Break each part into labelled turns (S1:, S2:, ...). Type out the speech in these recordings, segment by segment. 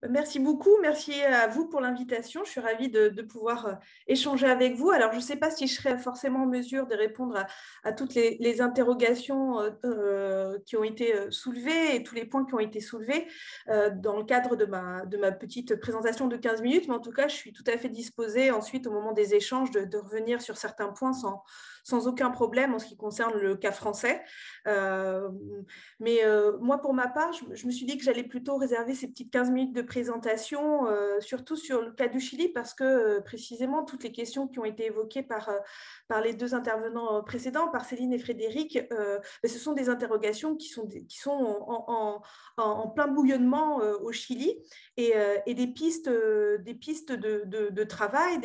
S1: Merci beaucoup, merci à vous pour l'invitation. Je suis ravie de pouvoir échanger avec vous. Alors, je ne sais pas si je serai forcément en mesure de répondre à toutes les interrogations qui ont été soulevées et tous les points qui ont été soulevés dans le cadre de ma petite présentation de 15 minutes, mais en tout cas, je suis tout à fait disposée ensuite, au moment des échanges, de revenir sur certains points sans aucun problème en ce qui concerne le cas français. Euh, moi, pour ma part, je me suis dit que j'allais plutôt réserver ces petites 15 minutes de présentation, surtout sur le cas du Chili, parce que précisément toutes les questions qui ont été évoquées par les deux intervenants précédents, par Céline et Frédéric, ce sont des interrogations qui sont en plein bouillonnement au Chili et des pistes de travail,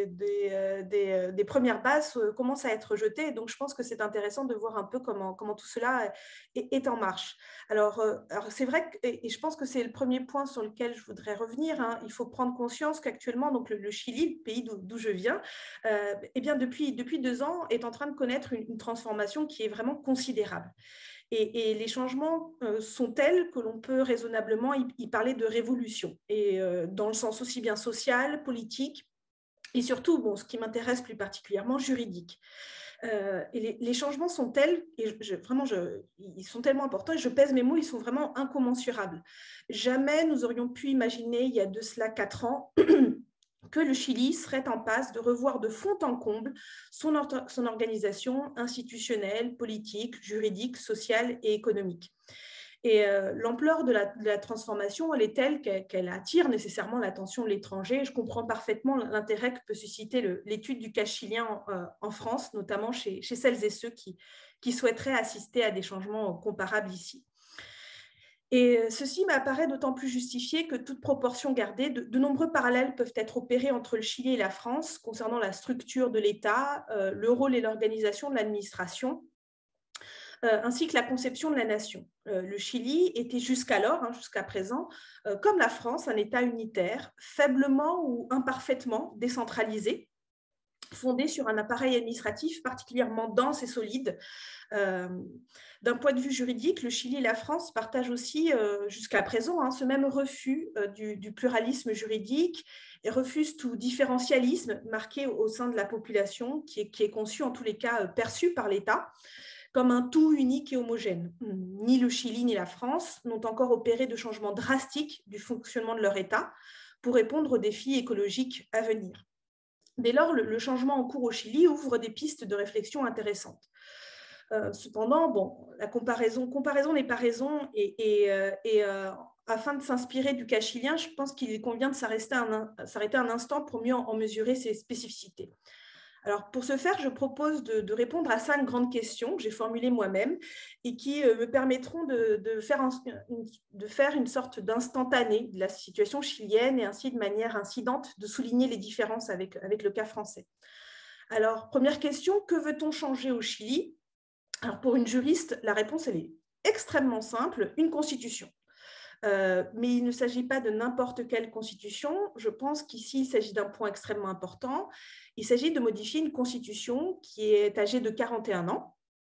S1: des premières bases commencent à être jetées. Donc, je pense que c'est intéressant de voir un peu comment tout cela est en marche. Alors c'est vrai et je pense que c'est le premier point sur lequel je voudrais revenir. Hein. Il faut prendre conscience qu'actuellement, donc le Chili, le pays d'où je viens, eh bien depuis 2 ans, est en train de connaître une transformation qui est vraiment considérable. Et les changements sont tels que l'on peut raisonnablement y parler de révolution, et dans le sens aussi bien social, politique, et surtout, bon, ce qui m'intéresse plus particulièrement, juridique. Et les changements sont tels, et ils sont tellement importants, et je pèse mes mots, ils sont vraiment incommensurables. Jamais nous aurions pu imaginer, il y a de cela 4 ans, que le Chili serait en passe de revoir de fond en comble son organisation institutionnelle, politique, juridique, sociale et économique. Et l'ampleur de la transformation, elle est telle qu'elle attire nécessairement l'attention de l'étranger. Je comprends parfaitement l'intérêt que peut susciter l'étude du cas chilien en France, notamment chez celles et ceux qui souhaiteraient assister à des changements comparables ici. Et ceci m'apparaît d'autant plus justifié que, toute proportion gardée, de nombreux parallèles peuvent être opérés entre le Chili et la France concernant la structure de l'État, le rôle et l'organisation de l'administration, ainsi que la conception de la nation. Le Chili était jusqu'alors, jusqu'à présent, comme la France, un État unitaire, faiblement ou imparfaitement décentralisé, fondé sur un appareil administratif particulièrement dense et solide. D'un point de vue juridique, le Chili et la France partagent aussi, jusqu'à présent, ce même refus du pluralisme juridique et refusent tout différentialisme marqué au sein de la population, qui est conçu, en tous les cas perçu par l'État, comme un tout unique et homogène. Ni le Chili ni la France n'ont encore opéré de changements drastiques du fonctionnement de leur État pour répondre aux défis écologiques à venir. Dès lors, le changement en cours au Chili ouvre des pistes de réflexion intéressantes. Cependant, bon, la comparaison n'est pas raison, et afin de s'inspirer du cas chilien, je pense qu'il convient de s'arrêter un instant pour mieux en mesurer ses spécificités. Alors, pour ce faire, je propose de répondre à 5 grandes questions que j'ai formulées moi-même et qui me permettront de faire une sorte d'instantané de la situation chilienne, et ainsi, de manière incidente, de souligner les différences avec le cas français. Alors, première question, que veut-on changer au Chili? Alors, pour une juriste, la réponse, elle est extrêmement simple: une constitution. Mais il ne s'agit pas de n'importe quelle constitution. Je pense qu'ici, il s'agit d'un point extrêmement important. Il s'agit de modifier une constitution qui est âgée de 41 ans,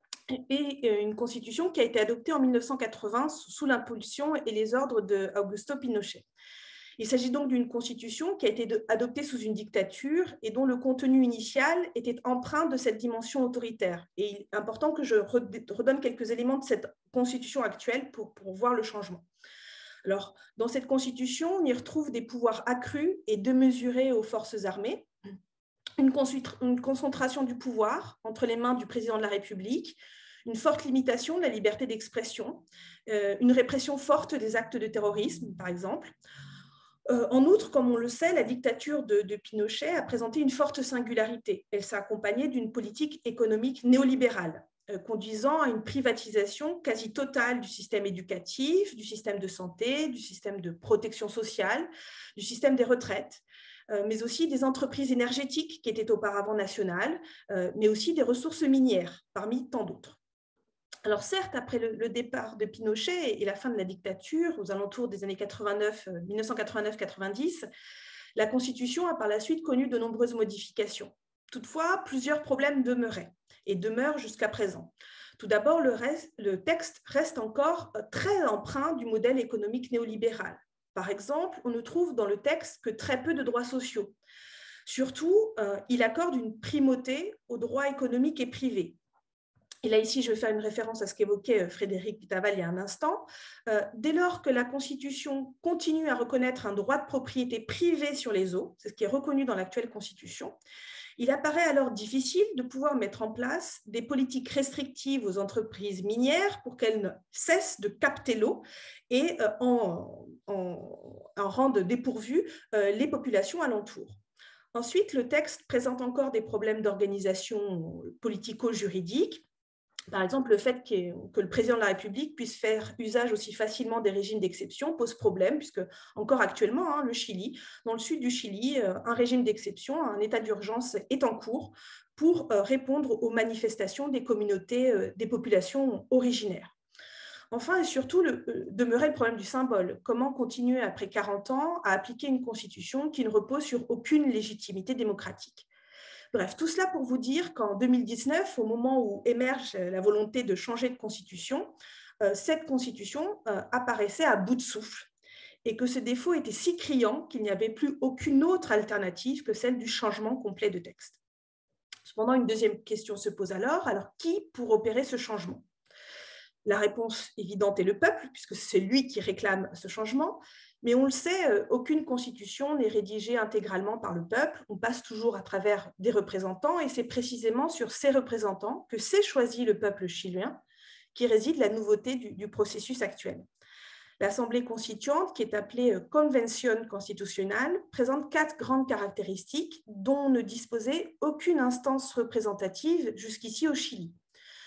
S1: et une constitution qui a été adoptée en 1980 sous l'impulsion et les ordres d'Augusto Pinochet. Il s'agit donc d'une constitution qui a été adoptée sous une dictature et dont le contenu initial était empreint de cette dimension autoritaire. Et il est important que je redonne quelques éléments de cette constitution actuelle pour voir le changement. Alors, dans cette constitution, on y retrouve des pouvoirs accrus et démesurés aux forces armées, une concentration du pouvoir entre les mains du président de la République, une forte limitation de la liberté d'expression, une répression forte des actes de terrorisme, par exemple. En outre, comme on le sait, la dictature de Pinochet a présenté une forte singularité. Elle s'est accompagnée d'une politique économique néolibérale, conduisant à une privatisation quasi totale du système éducatif, du système de santé, du système de protection sociale, du système des retraites, mais aussi des entreprises énergétiques qui étaient auparavant nationales, mais aussi des ressources minières, parmi tant d'autres. Alors certes, après le départ de Pinochet et la fin de la dictature, aux alentours des années 1989-90, la Constitution a par la suite connu de nombreuses modifications. Toutefois, plusieurs problèmes demeuraient et demeurent jusqu'à présent. Tout d'abord, le texte reste encore très empreint du modèle économique néolibéral. Par exemple, on ne trouve dans le texte que très peu de droits sociaux. Surtout, il accorde une primauté aux droits économiques et privés. Et là, ici, je vais faire une référence à ce qu'évoquait Frédéric Taval il y a un instant. Dès lors que la Constitution continue à reconnaître un droit de propriété privée sur les eaux, c'est ce qui est reconnu dans l'actuelle Constitution, il apparaît alors difficile de pouvoir mettre en place des politiques restrictives aux entreprises minières pour qu'elles ne cessent de capter l'eau et en rendent dépourvues les populations alentours. Ensuite, le texte présente encore des problèmes d'organisation politico-juridique. Par exemple, le fait que le président de la République puisse faire usage aussi facilement des régimes d'exception pose problème, puisque encore actuellement, le Chili, dans le sud du Chili, un régime d'exception, un état d'urgence est en cours pour répondre aux manifestations des communautés, des populations originaires. Enfin et surtout, demeurait le problème du symbole. Comment continuer après 40 ans à appliquer une constitution qui ne repose sur aucune légitimité démocratique ? Bref, tout cela pour vous dire qu'en 2019, au moment où émerge la volonté de changer de constitution, cette constitution apparaissait à bout de souffle et que ce défaut était si criant qu'il n'y avait plus aucune autre alternative que celle du changement complet de texte. Cependant, une deuxième question se pose alors qui pour opérer ce changement ? La réponse évidente est le peuple, puisque c'est lui qui réclame ce changement. Mais on le sait, aucune constitution n'est rédigée intégralement par le peuple. On passe toujours à travers des représentants, et c'est précisément sur ces représentants que s'est choisi le peuple chilien qui réside la nouveauté du processus actuel. L'Assemblée constituante, qui est appelée Convention constitutionnelle, présente 4 grandes caractéristiques dont ne disposait aucune instance représentative jusqu'ici au Chili. Pourquoi ?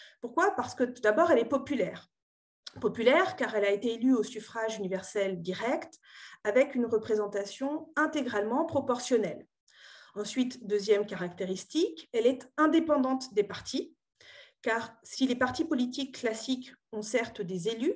S1: Parce que tout d'abord, elle est populaire. Populaire car elle a été élue au suffrage universel direct avec une représentation intégralement proportionnelle. Ensuite, deuxième caractéristique, elle est indépendante des partis, car si les partis politiques classiques ont certes des élus,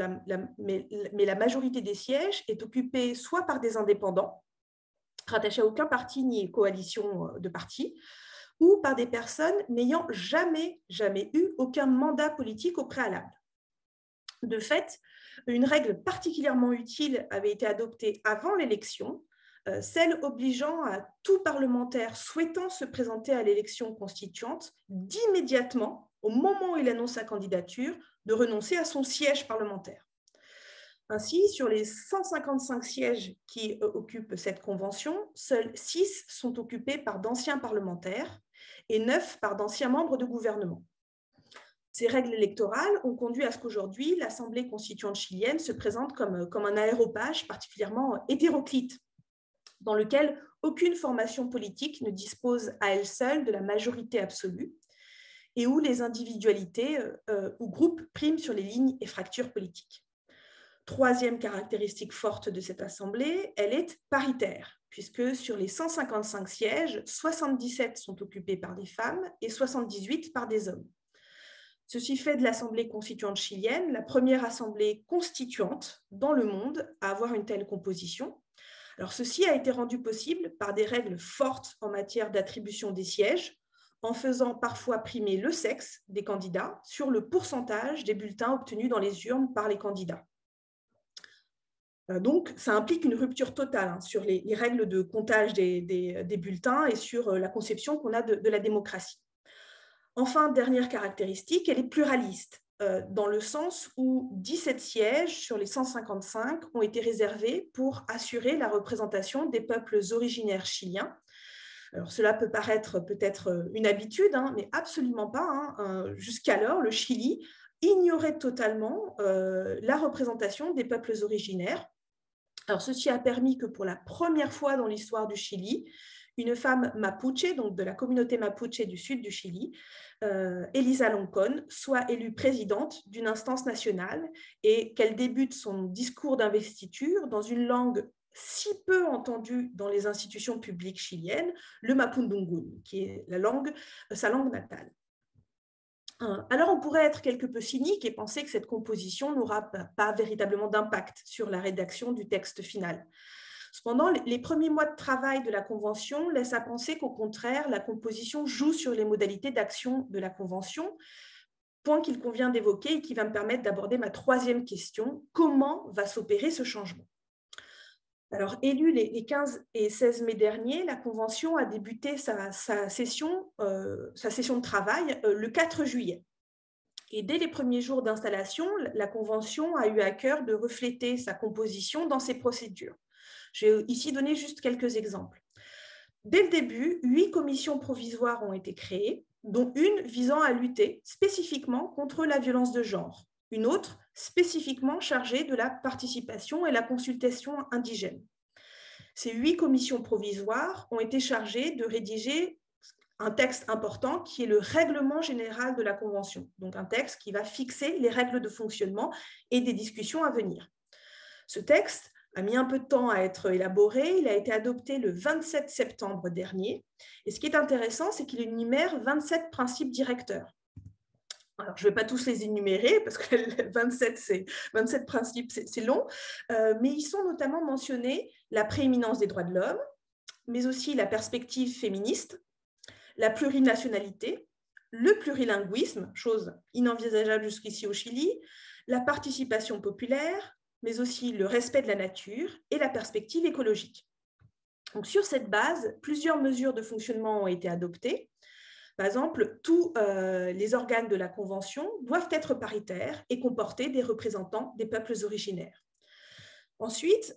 S1: mais la majorité des sièges est occupée soit par des indépendants, rattachés à aucun parti ni coalition de partis, ou par des personnes n'ayant jamais eu aucun mandat politique au préalable. De fait, une règle particulièrement utile avait été adoptée avant l'élection, celle obligeant à tout parlementaire souhaitant se présenter à l'élection constituante d'immédiatement, au moment où il annonce sa candidature, de renoncer à son siège parlementaire. Ainsi, sur les 155 sièges qui occupent cette convention, seuls 6 sont occupés par d'anciens parlementaires et 9 par d'anciens membres de gouvernement. Ces règles électorales ont conduit à ce qu'aujourd'hui, l'Assemblée constituante chilienne se présente comme un aréopage particulièrement hétéroclite, dans lequel aucune formation politique ne dispose à elle seule de la majorité absolue et où les individualités ou groupes priment sur les lignes et fractures politiques. Troisième caractéristique forte de cette Assemblée, elle est paritaire, puisque sur les 155 sièges, 77 sont occupés par des femmes et 78 par des hommes. Ceci fait de l'Assemblée constituante chilienne la première assemblée constituante dans le monde à avoir une telle composition. Alors, ceci a été rendu possible par des règles fortes en matière d'attribution des sièges, en faisant parfois primer le sexe des candidats sur le pourcentage des bulletins obtenus dans les urnes par les candidats. Donc, ça implique une rupture totale sur les règles de comptage des bulletins et sur la conception qu'on a de la démocratie. Enfin, dernière caractéristique, elle est pluraliste, dans le sens où 17 sièges sur les 155 ont été réservés pour assurer la représentation des peuples originaires chiliens. Alors, cela peut paraître peut-être une habitude, mais absolument pas. Jusqu'alors, le Chili ignorait totalement la représentation des peuples originaires. Alors, ceci a permis que pour la première fois dans l'histoire du Chili, une femme mapuche, donc de la communauté mapuche du sud du Chili, Elisa Loncón, soit élue présidente d'une instance nationale et qu'elle débute son discours d'investiture dans une langue si peu entendue dans les institutions publiques chiliennes, le mapudungun, qui est sa langue natale. Alors, on pourrait être quelque peu cynique et penser que cette composition n'aura pas véritablement d'impact sur la rédaction du texte final. Cependant, les premiers mois de travail de la Convention laissent à penser qu'au contraire, la composition joue sur les modalités d'action de la Convention, point qu'il convient d'évoquer et qui va me permettre d'aborder ma troisième question. Comment va s'opérer ce changement ? Alors, élue les 15 et 16 mai dernier, la Convention a débuté sa session de travail le 4 juillet. Et dès les premiers jours d'installation, la Convention a eu à cœur de refléter sa composition dans ses procédures. Je vais ici donner juste quelques exemples. Dès le début, 8 commissions provisoires ont été créées, dont une visant à lutter spécifiquement contre la violence de genre, une autre spécifiquement chargée de la participation et la consultation indigène. Ces 8 commissions provisoires ont été chargées de rédiger un texte important qui est le règlement général de la Convention, donc un texte qui va fixer les règles de fonctionnement et des discussions à venir. Ce texte a mis un peu de temps à être élaboré, il a été adopté le 27 septembre dernier, et ce qui est intéressant, c'est qu'il énumère 27 principes directeurs. Alors, je ne vais pas tous les énumérer, parce que 27 principes, c'est long, mais ils sont notamment mentionnés la prééminence des droits de l'homme, mais aussi la perspective féministe, la plurinationalité, le plurilinguisme, chose inenvisageable jusqu'ici au Chili, la participation populaire, mais aussi le respect de la nature et la perspective écologique. Donc, sur cette base, plusieurs mesures de fonctionnement ont été adoptées. Par exemple, tous les organes de la Convention doivent être paritaires et comporter des représentants des peuples originaires. Ensuite,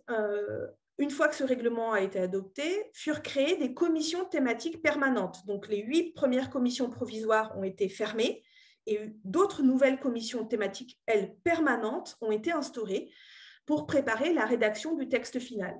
S1: une fois que ce règlement a été adopté, furent créées des commissions thématiques permanentes. Donc, les 8 premières commissions provisoires ont été fermées et d'autres nouvelles commissions thématiques, elles, permanentes, ont été instaurées pour préparer la rédaction du texte final.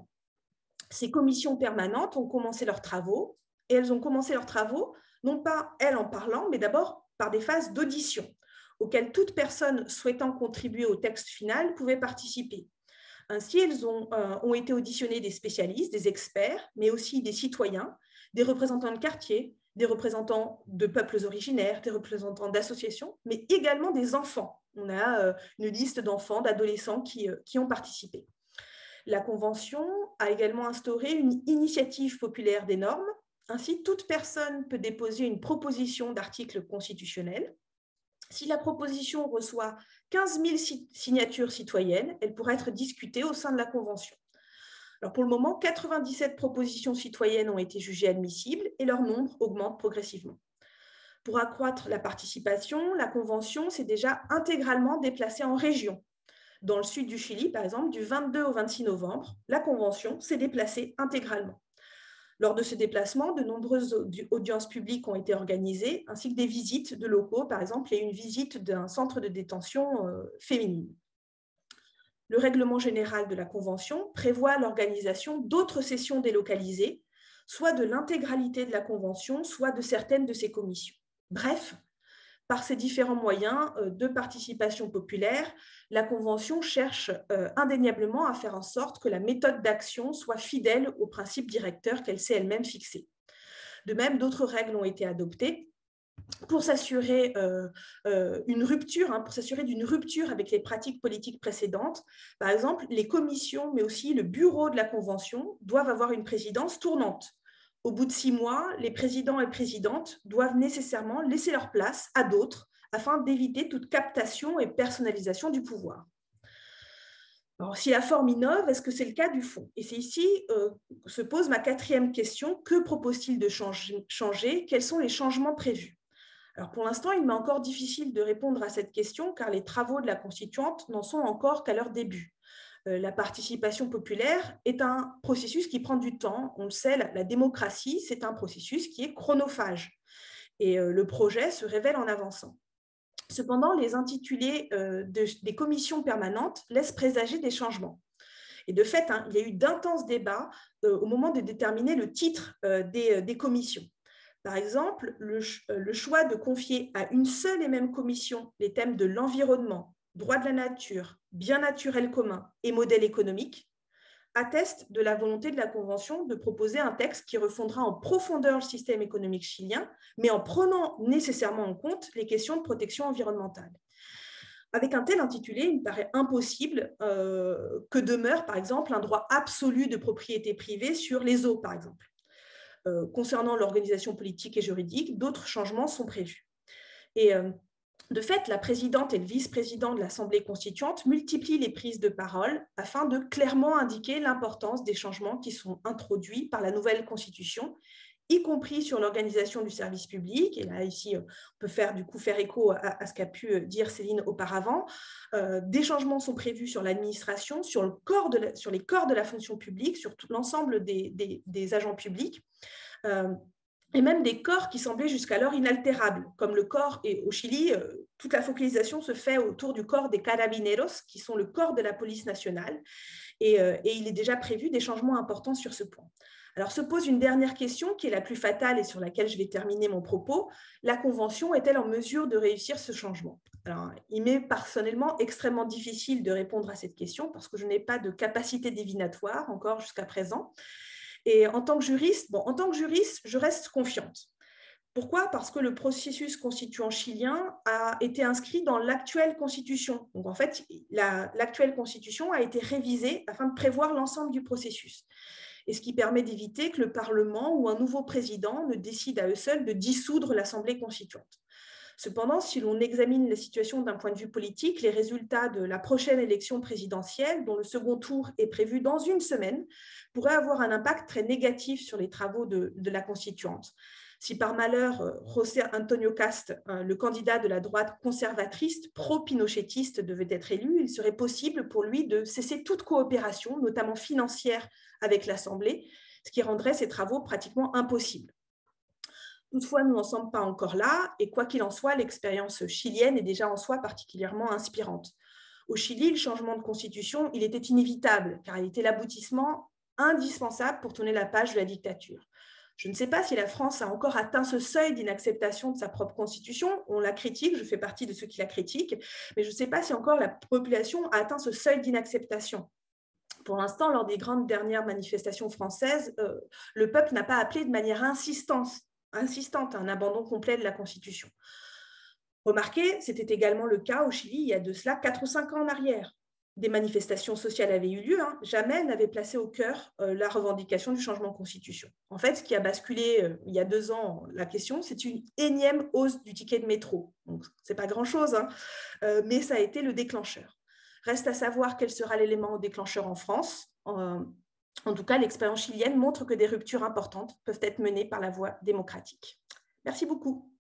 S1: Ces commissions permanentes ont commencé leurs travaux, et elles ont commencé leurs travaux, non pas elles en parlant, mais d'abord par des phases d'audition, auxquelles toute personne souhaitant contribuer au texte final pouvait participer. Ainsi, elles ont été auditionnées des spécialistes, des experts, mais aussi des citoyens, des représentants de quartier, des représentants de peuples originaires, des représentants d'associations, mais également des enfants. On a une liste d'enfants, d'adolescents qui ont participé. La Convention a également instauré une initiative populaire des normes. Ainsi, toute personne peut déposer une proposition d'article constitutionnel. Si la proposition reçoit 15 000 signatures citoyennes, elle pourra être discutée au sein de la Convention. Alors pour le moment, 97 propositions citoyennes ont été jugées admissibles et leur nombre augmente progressivement. Pour accroître la participation, la Convention s'est déjà intégralement déplacée en région. Dans le sud du Chili, par exemple, du 22 au 26 novembre, la Convention s'est déplacée intégralement. Lors de ce déplacement, de nombreuses audiences publiques ont été organisées, ainsi que des visites de locaux, par exemple, et une visite d'un centre de détention féminine. Le règlement général de la Convention prévoit l'organisation d'autres sessions délocalisées, soit de l'intégralité de la Convention, soit de certaines de ses commissions. Bref, par ces différents moyens de participation populaire, la Convention cherche indéniablement à faire en sorte que la méthode d'action soit fidèle aux principes directeurs qu'elle s'est elle-même fixés. De même, d'autres règles ont été adoptées pour s'assurer d'une rupture avec les pratiques politiques précédentes. Par exemple, les commissions, mais aussi le bureau de la Convention doivent avoir une présidence tournante. Au bout de 6 mois, les présidents et présidentes doivent nécessairement laisser leur place à d'autres afin d'éviter toute captation et personnalisation du pouvoir. Alors, si la forme innove, est-ce que c'est le cas du fond? Et c'est ici que se pose ma 4e question. Que propose-t-il de changer? Quels sont les changements prévus? Alors, pour l'instant, il m'est encore difficile de répondre à cette question car les travaux de la constituante n'en sont encore qu'à leur début. La participation populaire est un processus qui prend du temps. On le sait, la démocratie, c'est un processus qui est chronophage. Et le projet se révèle en avançant. Cependant, les intitulés des commissions permanentes laissent présager des changements. Et de fait, il y a eu d'intenses débats au moment de déterminer le titre des commissions. Par exemple, le choix de confier à une seule et même commission les thèmes de l'environnement, droit de la nature, bien naturel commun et modèle économique atteste de la volonté de la Convention de proposer un texte qui refondera en profondeur le système économique chilien, mais en prenant nécessairement en compte les questions de protection environnementale. Avec un tel intitulé, il me paraît impossible que demeure, par exemple, un droit absolu de propriété privée sur les eaux, par exemple. Concernant l'organisation politique et juridique, d'autres changements sont prévus. Et De fait, la présidente et le vice-président de l'Assemblée constituante multiplient les prises de parole afin de clairement indiquer l'importance des changements qui sont introduits par la nouvelle constitution, y compris sur l'organisation du service public. Et là, ici, on peut faire écho à ce qu'a pu dire Céline auparavant. Des changements sont prévus sur l'administration, sur les corps de la fonction publique, sur tout l'ensemble des agents publics. Et même des corps qui semblaient jusqu'alors inaltérables, comme le corps, et au Chili, toute la focalisation se fait autour du corps des carabineros, qui sont le corps de la police nationale, et il est déjà prévu des changements importants sur ce point. Alors se pose une dernière question qui est la plus fatale et sur laquelle je vais terminer mon propos. La Convention est-elle en mesure de réussir ce changement? Alors, il m'est personnellement extrêmement difficile de répondre à cette question parce que je n'ai pas de capacité divinatoire encore jusqu'à présent. Et en tant que juriste, je reste confiante. Pourquoi? Parce que le processus constituant chilien a été inscrit dans l'actuelle constitution. Donc, en fait, l'actuelle constitution a été révisée afin de prévoir l'ensemble du processus. Et ce qui permet d'éviter que le Parlement ou un nouveau président ne décide à eux seuls de dissoudre l'Assemblée constituante. Cependant, si l'on examine la situation d'un point de vue politique, les résultats de la prochaine élection présidentielle, dont le second tour est prévu dans une semaine, pourraient avoir un impact très négatif sur les travaux de la constituante. Si par malheur, José Antonio Cast, le candidat de la droite conservatrice pro-pinochetiste, devait être élu, il serait possible pour lui de cesser toute coopération, notamment financière, avec l'Assemblée, ce qui rendrait ses travaux pratiquement impossibles. Toutefois, nous n'en sommes pas encore là, et quoi qu'il en soit, l'expérience chilienne est déjà en soi particulièrement inspirante. Au Chili, le changement de constitution, il était inévitable, car il était l'aboutissement indispensable pour tourner la page de la dictature. Je ne sais pas si la France a encore atteint ce seuil d'inacceptation de sa propre constitution. On la critique, je fais partie de ceux qui la critiquent, mais je ne sais pas si encore la population a atteint ce seuil d'inacceptation. Pour l'instant, lors des grandes dernières manifestations françaises, le peuple n'a pas appelé de manière insistante un abandon complet de la Constitution. Remarquez, c'était également le cas au Chili il y a de cela 4 ou 5 ans en arrière. Des manifestations sociales avaient eu lieu, jamais elles n'avaient placé au cœur la revendication du changement de constitution. En fait, ce qui a basculé il y a 2 ans la question, c'est une énième hausse du ticket de métro. Donc, ce n'est pas grand-chose, mais ça a été le déclencheur. Reste à savoir quel sera l'élément déclencheur en France. En tout cas, l'expérience chilienne montre que des ruptures importantes peuvent être menées par la voie démocratique. Merci beaucoup.